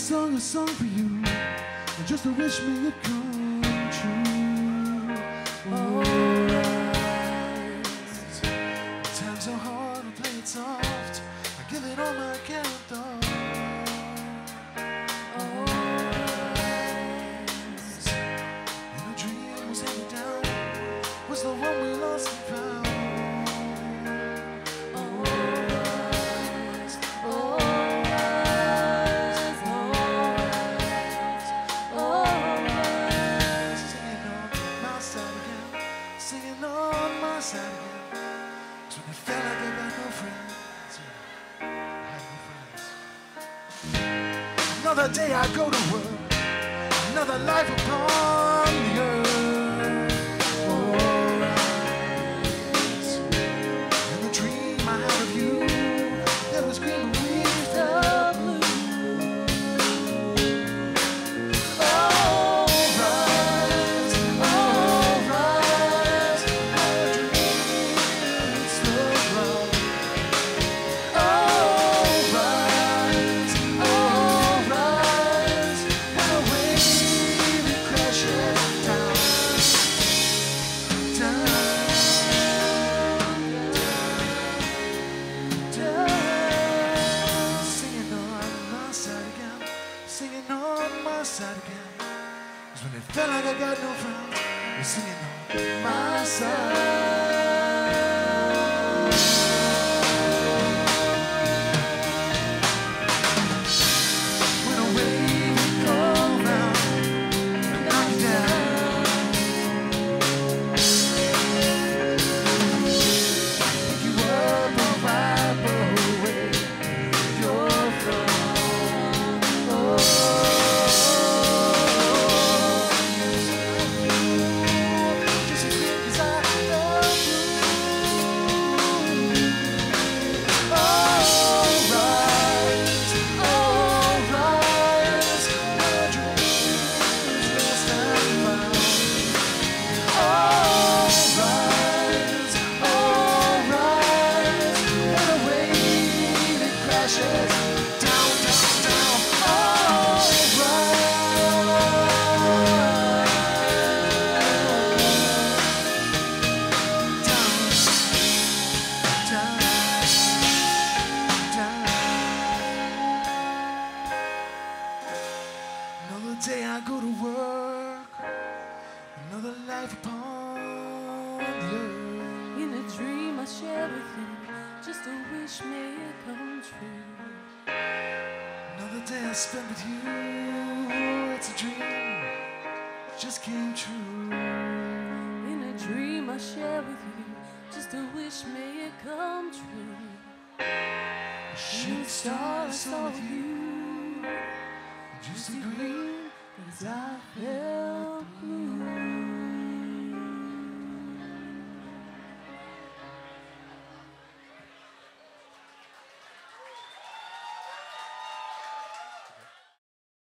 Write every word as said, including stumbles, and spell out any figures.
sung a song for you, just to wish me it come true. Oh, right. Times are hard, I play it soft, I give it all my count on. Oh, right. And a dream was handed down, was the one we lost and found. Another day I go to work, another life upon the earth. Oh, right. And the dream I had of you, that was green beneath the blue. Oh, right, oh, right. My dreams still grow. Oh, right, oh, felt like I got no friends, you're singing on my side. When a wave comes out and knock you down, pick you up and wipe away your frown. Oh. Day I go to work, another life upon the earth. In a dream I share with you, just to wish may it come true. Another day I spent with you, it's a dream, it just came true. In a dream I share with you, just to wish may it come true. A shooting star I saw with you, just a green. As I felt blue.